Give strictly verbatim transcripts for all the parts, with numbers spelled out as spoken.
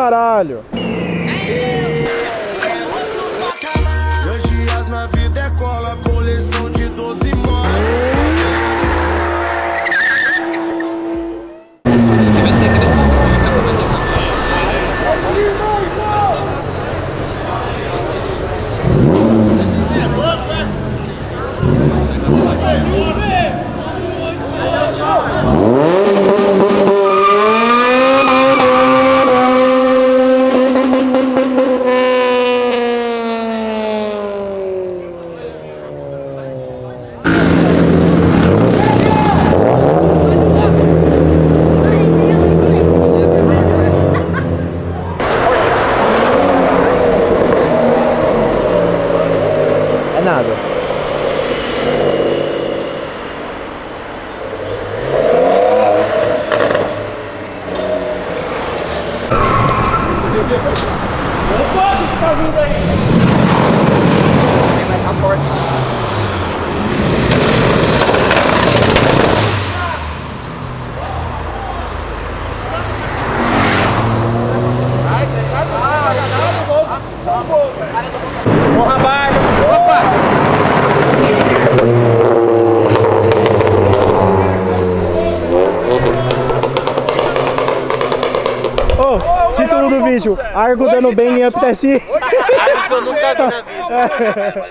caralho. Dois dias na vida é cola, coleção de doze motos. Nada. Opa, o que tá vindo aí? Vai estar forte. Porra, baixo! Opa! Ô, título do vídeo: Argo dando bem em Up T S I. Argo eu nunca vi na vida.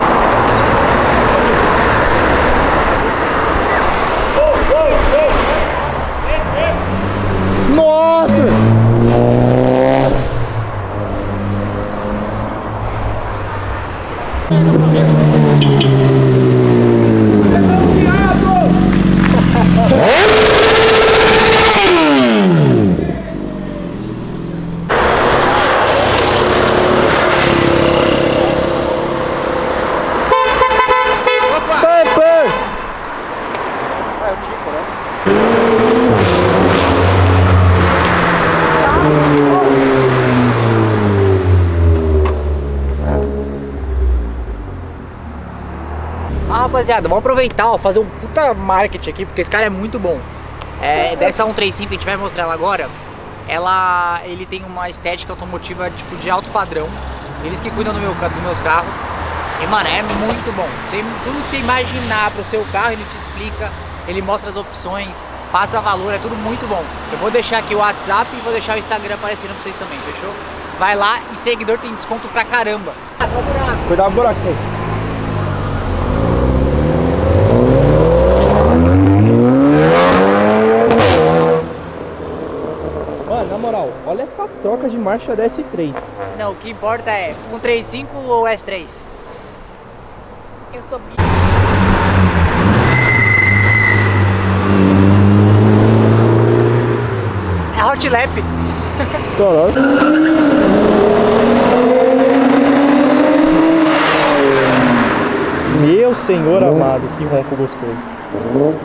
Nossa! Ah, rapaziada, vamos aproveitar, ó, fazer um puta marketing aqui, porque esse cara é muito bom. É, dessa cento e trinta e cinco, a gente vai mostrar ela agora. Ela, ele tem uma estética automotiva tipo de alto padrão. Eles que cuidam do meu, dos meus carros. E, mano, é muito bom. Você, tudo que você imaginar pro seu carro, ele te explica. Ele mostra as opções, passa valor, é tudo muito bom. Eu vou deixar aqui o WhatsApp e vou deixar o Instagram aparecendo pra vocês também, fechou? Vai lá e seguidor tem desconto pra caramba. Cuidado do buraco aí. Mano, na moral, olha essa troca de marcha da S três. Não, o que importa é um trinta e cinco ou S três? Eu sou bi. É hot lap. Caraca. Meu senhor amado, que ronco gostoso.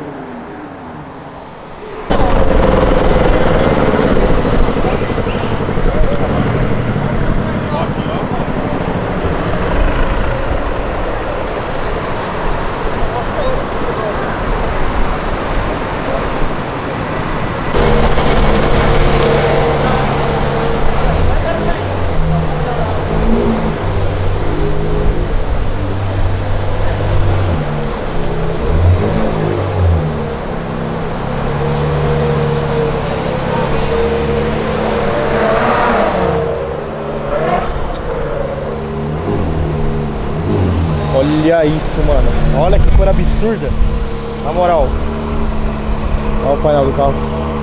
Olha isso, mano. Olha que cor absurda. Na moral. Olha o painel do carro.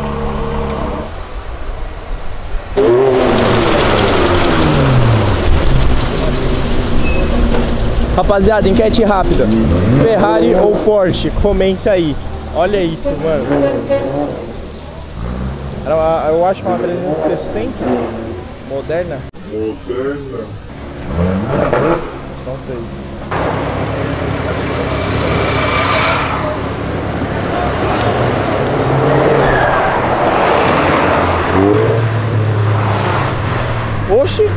Rapaziada, enquete rápida. Ferrari ou Porsche? Comenta aí. Olha isso, mano. Eu acho que é uma trezentos e sessenta moderna. Moderna. Não sei. Oxi!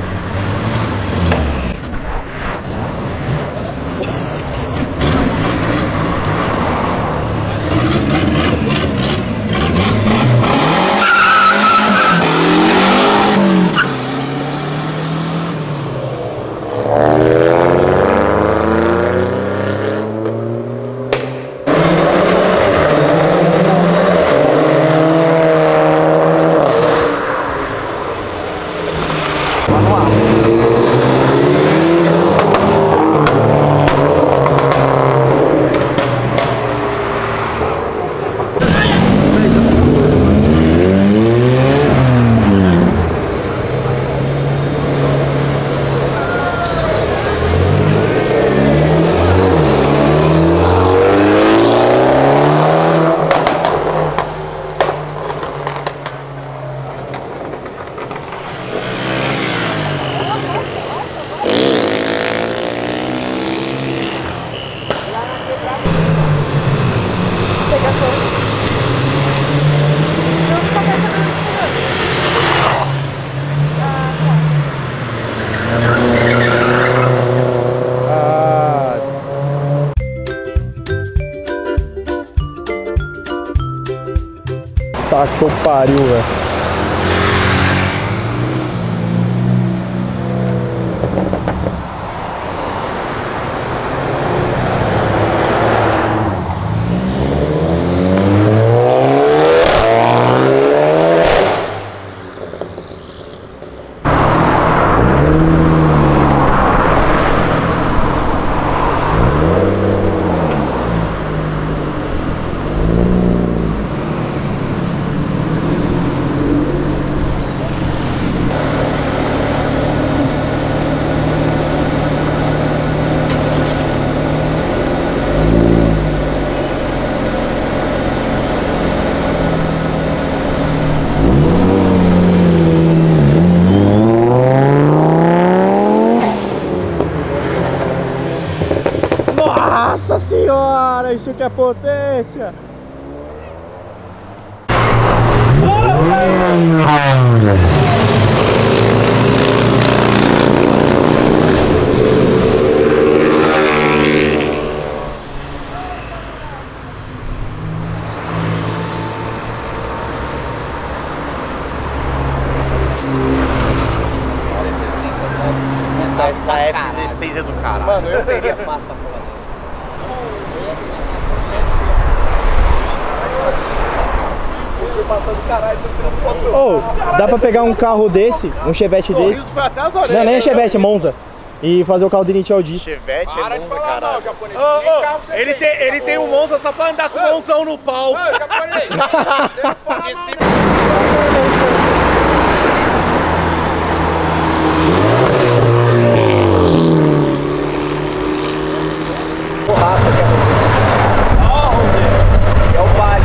Tá que eu pariu, velho. Nossa senhora, isso que é potência! Essa F dezesseis é do caralho. Mano, eu teria massa porra. Ô, oh, dá pra pegar um carro desse, um Chevette desse. Foi até as orelhas. Não, nem é Chevette, é Monza. E fazer o carro do Init Audi. Chevette é Monza, caralho. Ô, ô, ele tem, ele tem um Monza só pra andar com o mãozão no pau. Ô, japonês. Porraça que é. Ó, Rodrigo. É o Vale.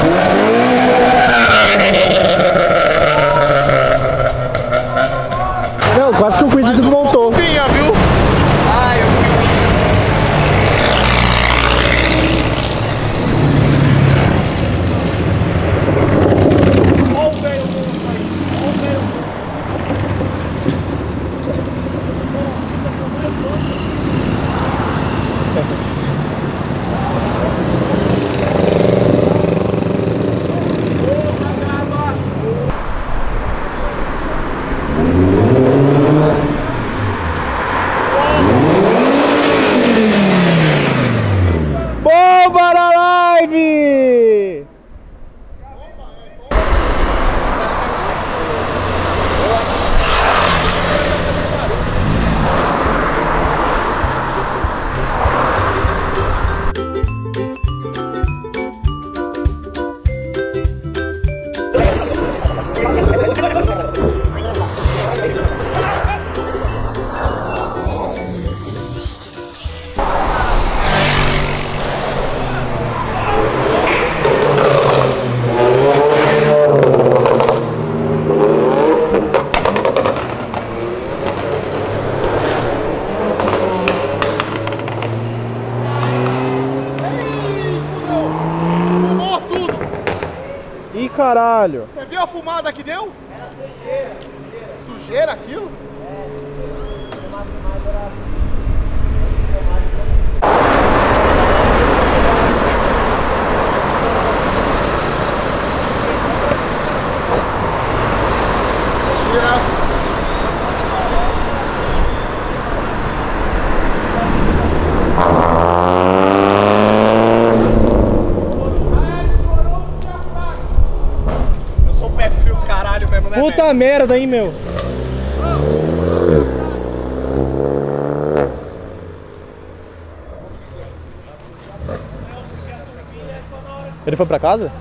Não, quase que o Quid desmontou. Vinha, viu? Ai, eu Bomba na live! Ih, caralho! Você viu a fumada que deu? Era sujeira, sujeira. Sujeira aquilo? É, sujeira. Uma fumadora. Puta merda, hein, meu. Ele foi pra casa?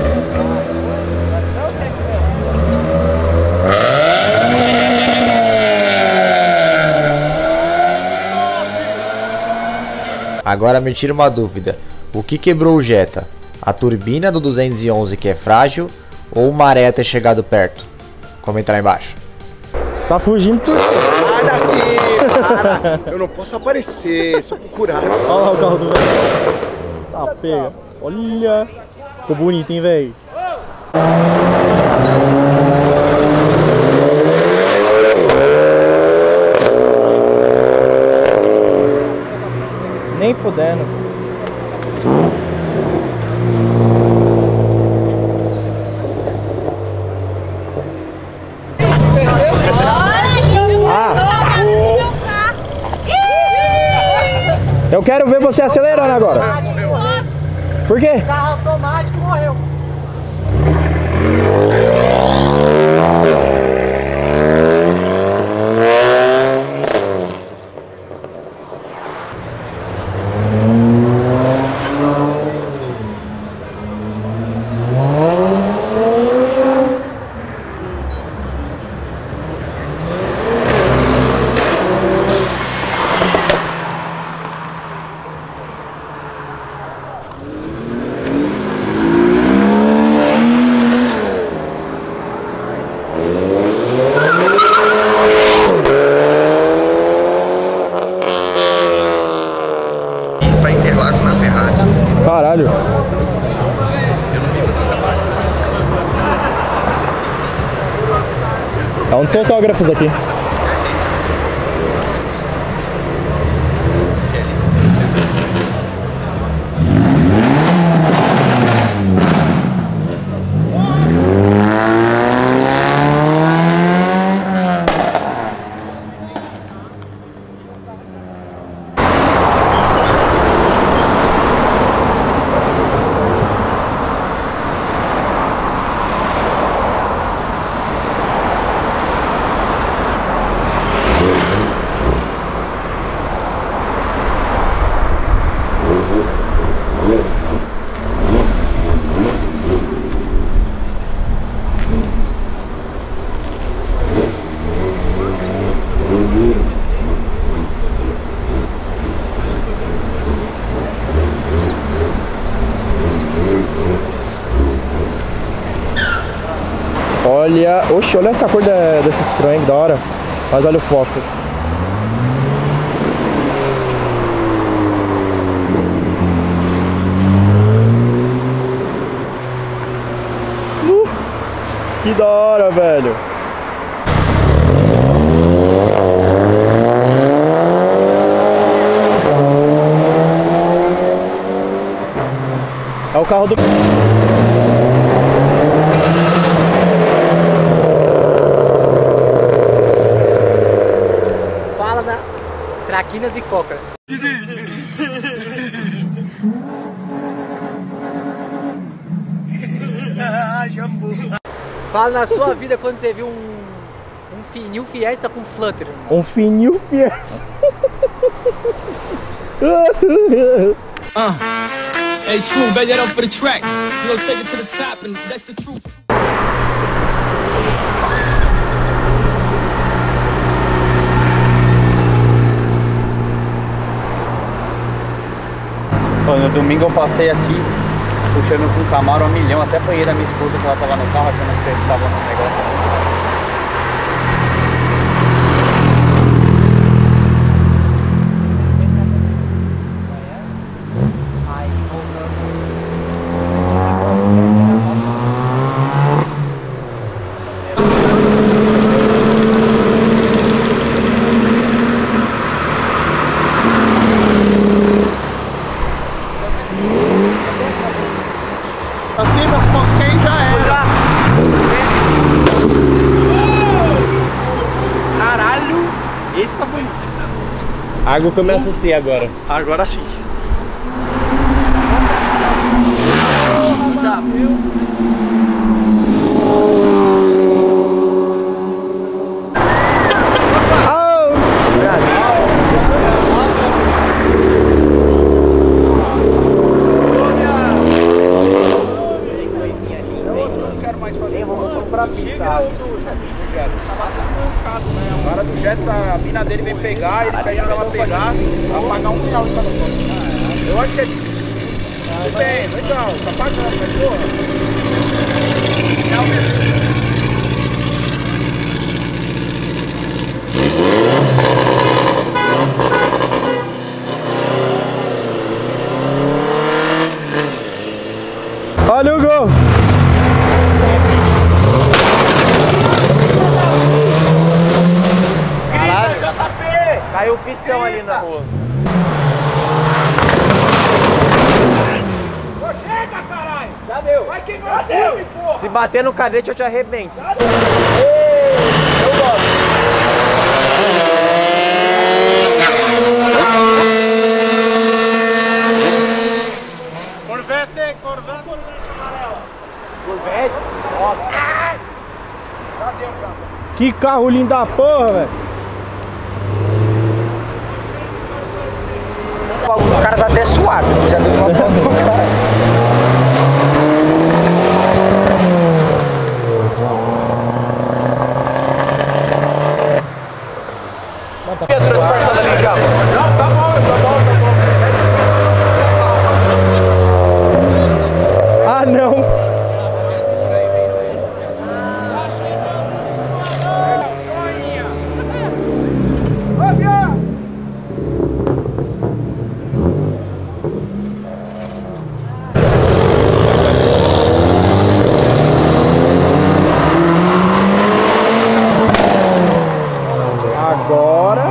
Agora me tira uma dúvida. O que quebrou o Jetta? A turbina do duzentos e onze que é frágil ou uma maré ter chegado perto? Comenta aí embaixo. Tá fugindo tudo. Sai daqui, para. Eu não posso aparecer, sou procurado. Olha lá o carro do velho. Tá pega. Olha. Ficou bonito, hein, velho. Nem fudendo. Ah. Eu quero ver você acelerando agora. Por quê? O carro automático morreu. Caralho. É um dos fotógrafos aqui. Olha, oxe, olha essa cor da, desse Citroën, que da hora. Mas olha o foco. Uh, que da hora, velho. É o carro do... Fala da Traquinas e Coca. Fala na sua vida quando você viu um, um Finil Fiesta com Flutter. Um Finil Fiesta. Uh, hey, true, bet that up for the track. You gonna take it to the top, and that's the truth. Bom, no domingo eu passei aqui puxando com o Camaro a milhão, até apanhei da minha esposa que ela tava no carro achando que vocês estavam no negócio. Acima, mosquei já era. Caralho, esse tá bonito. Algo que eu me assustei agora. Agora sim. Já viu? mina dele vem pegar, ele pede pra ela pegar, pra pagar um real em cada foto. Eu acho que é tudo bem, legal, tá pagando, mas porra. Real mesmo. Olha o gol! Caralho, caiu o pistão ali na rua. Chega, caralho! Já deu! Vai queimar o filme, porra! Se bater no cadete eu te arrebento. Eu gosto. Corvette, Corvette, amarelo. Corvette? Nossa. Já deu, cara. Que carro lindo da porra, velho. O cara tá até suado, já deu uma posta no cara. Ia transversada ali já. Não, tá bom, tá bom, tá bom. Ah, não. Agora.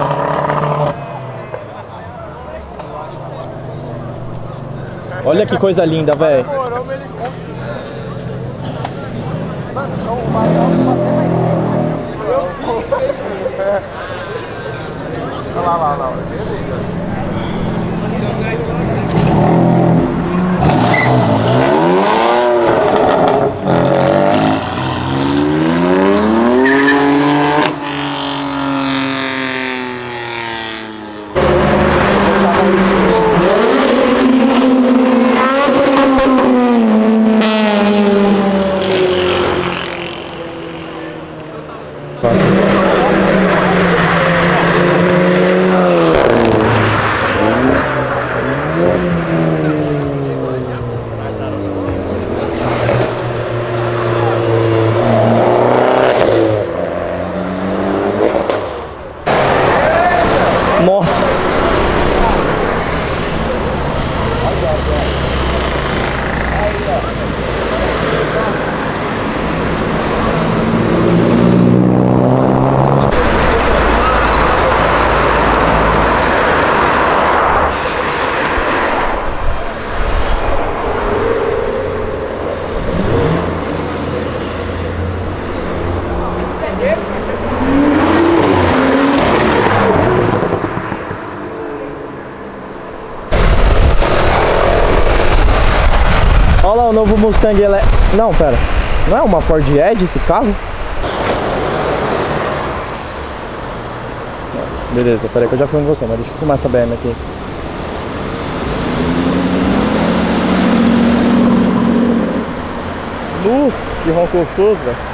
Olha que coisa linda, velho. Lá, lá, lá. Nossa. Olha lá o novo Mustang ele... Não, pera. Não é uma Ford Edge esse carro? Beleza, pera aí que eu já fui com você, mas deixa eu filmar essa B M aqui. Luz, que ronco gostoso, velho.